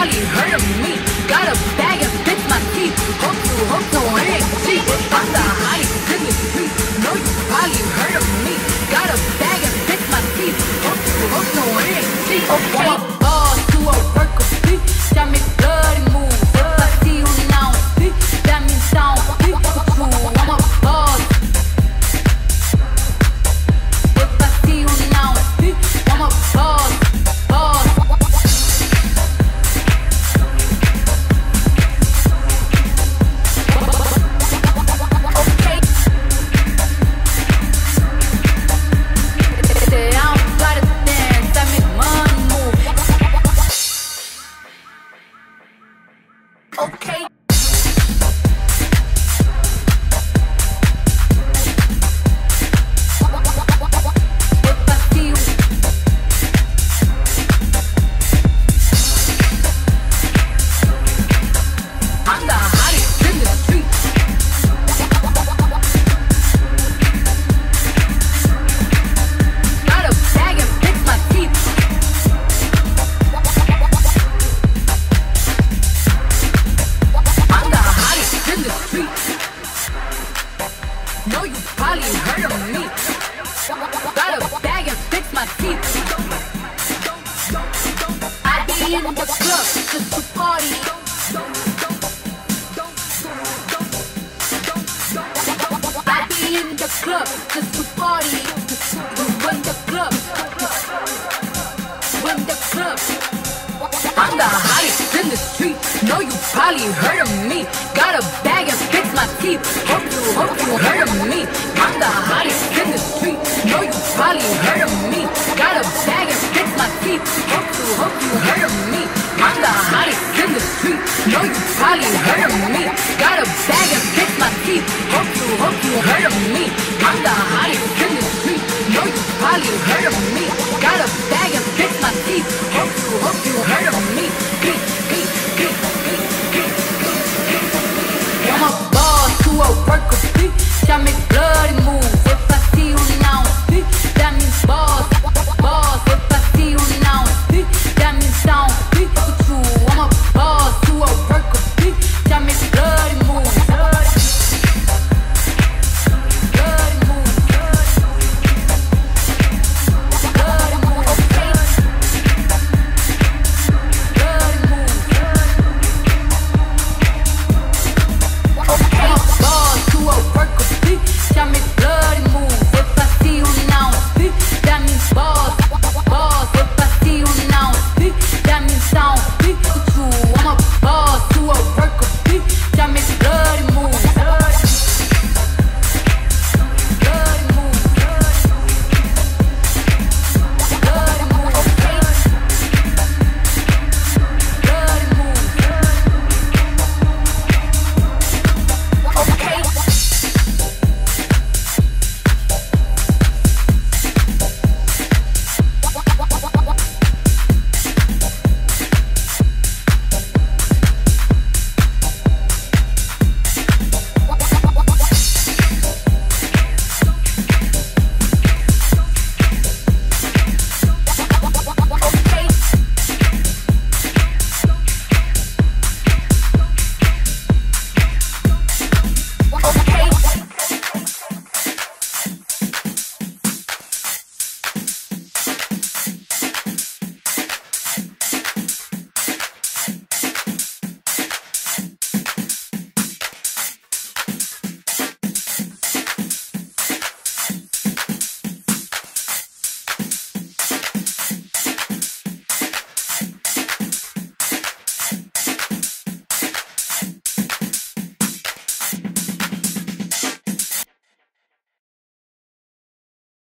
probably heard of me. Got a bag and fix my teeth. Hope you ain't cheap. I'm the hottest in the street. Know you probably heard of me. Got a bag and fix my teeth. Hope you ain't cheap. Okay, boss to a worker beat. Tell me bloody move. If I see you now speak, that means I don't speak for you. I'm a boss. If I see you now speak, I'm a boss. Okay. Know you probably heard of me. Got a bag and fix my teeth. I be in the club just to party. I be in the club just to party. When the club, I'm the hottest in the street. Know you probably heard of me. Got a bag and fix my teeth. Hope you heard of me. I'm the hottest in the street. Know you probably heard of me. Got a bag and fix my teeth. Hope you heard of me. I'm the hottest in the street. Know you probably heard of me. Got a bag and fix my teeth. Hope you heard of me. I'm the hottest in the street. Know you probably heard of me.